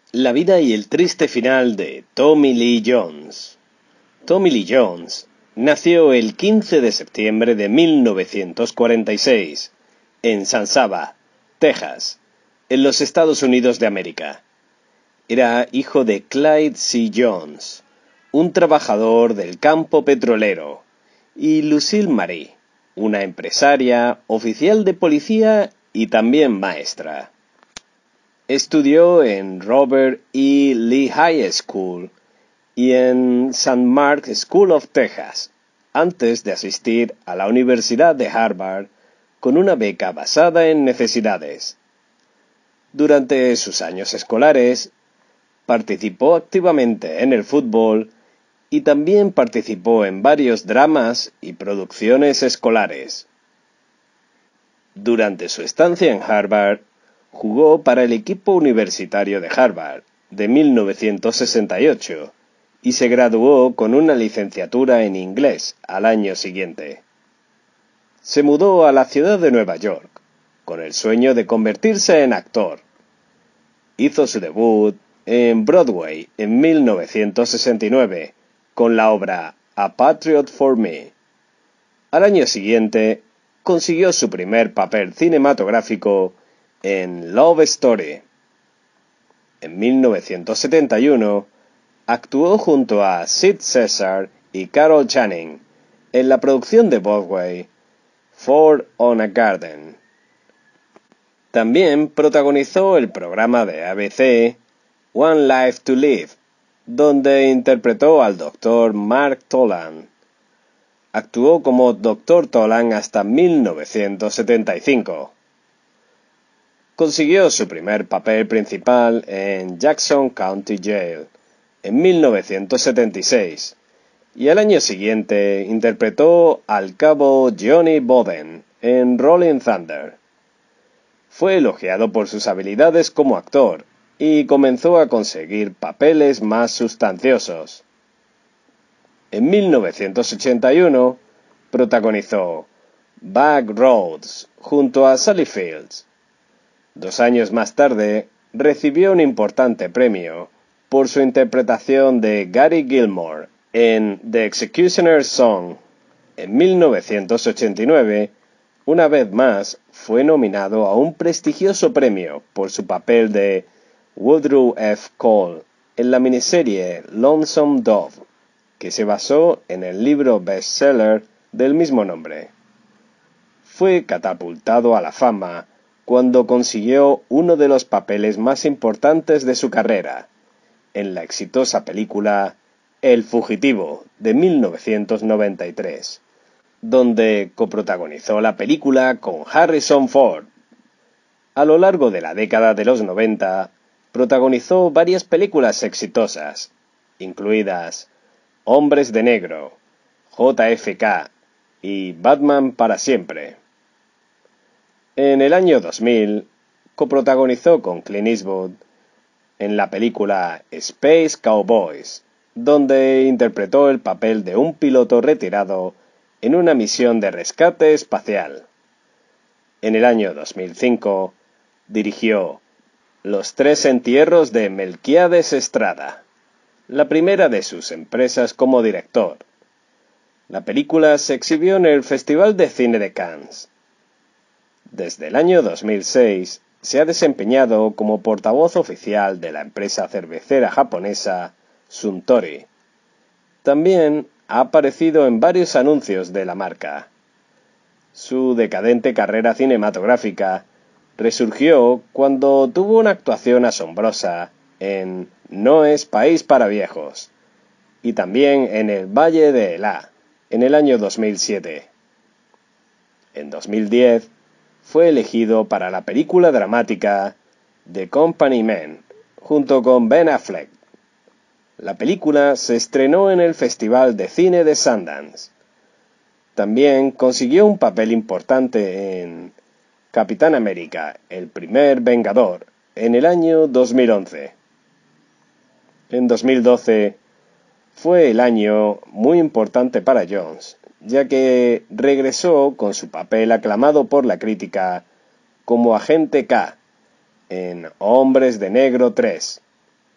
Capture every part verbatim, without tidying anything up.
La vida y el triste final de Tommy Lee Jones. Tommy Lee Jones nació el quince de septiembre de mil novecientos cuarenta y seis en San Saba, Texas, en los Estados Unidos de América. Era hijo de Clyde C. Jones, un trabajador del campo petrolero, y Lucille Marie, una empresaria, oficial de policía y también maestra. Estudió en Robert E. Lee High School y en Saint Mark School of Texas, antes de asistir a la Universidad de Harvard con una beca basada en necesidades. Durante sus años escolares, participó activamente en el fútbol y también participó en varios dramas y producciones escolares. Durante su estancia en Harvard, jugó para el equipo universitario de Harvard de mil novecientos sesenta y ocho y se graduó con una licenciatura en inglés al año siguiente. Se mudó a la ciudad de Nueva York con el sueño de convertirse en actor. Hizo su debut en Broadway en mil novecientos sesenta y nueve con la obra A Patriot for Me. Al año siguiente consiguió su primer papel cinematográfico en Love Story. En mil novecientos setenta y uno actuó junto a Sid Caesar y Carol Channing en la producción de Broadway Ford on a Garden. También protagonizó el programa de A B C One Life to Live, donde interpretó al doctor Mark Tolan. Actuó como doctor Tolan hasta mil novecientos setenta y cinco. Consiguió su primer papel principal en Jackson County Jail en mil novecientos setenta y seis y al año siguiente interpretó al cabo Johnny Bowden en Rolling Thunder. Fue elogiado por sus habilidades como actor y comenzó a conseguir papeles más sustanciosos. En mil novecientos ochenta y uno protagonizó Back Roads junto a Sally Fields. Dos años más tarde, recibió un importante premio por su interpretación de Gary Gilmore en The Executioner's Song. En mil novecientos ochenta y nueve, una vez más, fue nominado a un prestigioso premio por su papel de Woodrow F. Cole en la miniserie Lonesome Dove, que se basó en el libro bestseller del mismo nombre. Fue catapultado a la fama cuando consiguió uno de los papeles más importantes de su carrera, en la exitosa película El Fugitivo de mil novecientos noventa y tres, donde coprotagonizó la película con Harrison Ford. A lo largo de la década de los noventa, protagonizó varias películas exitosas, incluidas Hombres de Negro, J F K y Batman para siempre. En el año dos mil, coprotagonizó con Clint Eastwood en la película Space Cowboys, donde interpretó el papel de un piloto retirado en una misión de rescate espacial. En el año dos mil cinco, dirigió Los tres entierros de Melquiades Estrada, la primera de sus empresas como director. La película se exhibió en el Festival de Cine de Cannes. Desde el año dos mil seis se ha desempeñado como portavoz oficial de la empresa cervecera japonesa Suntory. También ha aparecido en varios anuncios de la marca. Su decadente carrera cinematográfica resurgió cuando tuvo una actuación asombrosa en No es país para viejos y también en El Valle de Elá en el año dos mil siete. En dos mil diez fue elegido para la película dramática The Company Man, junto con Ben Affleck. La película se estrenó en el Festival de Cine de Sundance. También consiguió un papel importante en Capitán América, el primer Vengador, en el año dos mil once. En dos mil doce fue el año muy importante para Jones, ya que regresó con su papel aclamado por la crítica como Agente K en Hombres de Negro tres.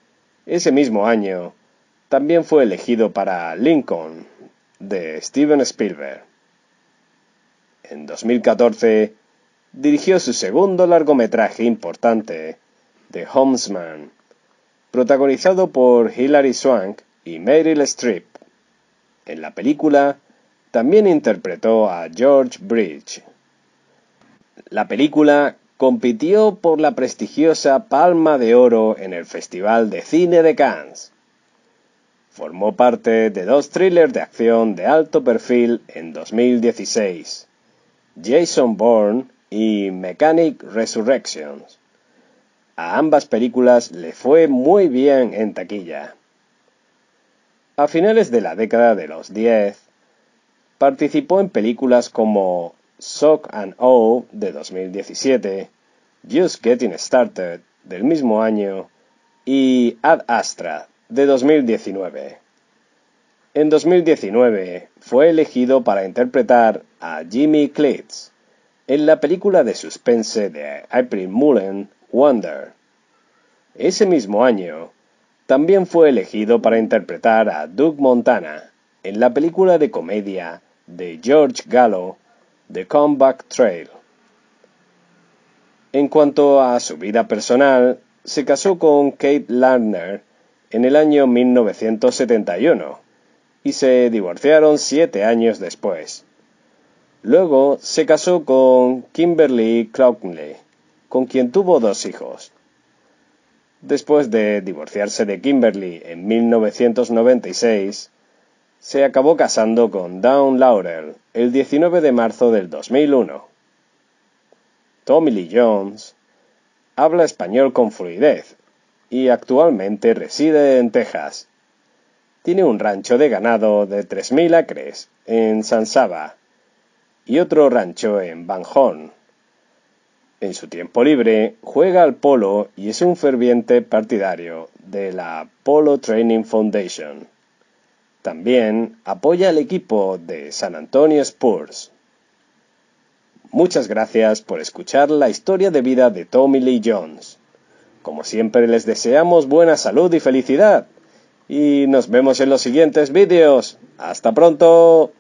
Ese mismo año también fue elegido para Lincoln, de Steven Spielberg. En dos mil catorce dirigió su segundo largometraje importante, The Homesman, protagonizado por Hilary Swank y Meryl Streep. En la película también interpretó a George Bridge. La película compitió por la prestigiosa Palma de Oro en el Festival de Cine de Cannes. Formó parte de dos thrillers de acción de alto perfil en dos mil dieciséis, Jason Bourne y Mechanic Resurrections. A ambas películas le fue muy bien en taquilla. A finales de la década de los diez, participó en películas como Shock and Awe de dos mil diecisiete, Just Getting Started del mismo año y Ad Astra de dos mil diecinueve. En dos mil diecinueve fue elegido para interpretar a Jimmy Clitz en la película de suspense de April Mullen, Wonder. Ese mismo año también fue elegido para interpretar a Doug Montana en la película de comedia de George Gallo, The Comeback Trail. En cuanto a su vida personal, se casó con Kate Lardner en el año mil novecientos setenta y uno y se divorciaron siete años después. Luego se casó con Kimberly Clowney, con quien tuvo dos hijos. Después de divorciarse de Kimberly en mil novecientos noventa y seis, se acabó casando con Dawn Laurel el diecinueve de marzo del dos mil uno. Tommy Lee Jones habla español con fluidez y actualmente reside en Texas. Tiene un rancho de ganado de tres mil acres en San Saba y otro rancho en Van Horn. En su tiempo libre juega al polo y es un ferviente partidario de la Polo Training Foundation. También apoya al equipo de San Antonio Spurs. Muchas gracias por escuchar la historia de vida de Tommy Lee Jones. Como siempre les deseamos buena salud y felicidad. Y nos vemos en los siguientes vídeos. ¡Hasta pronto!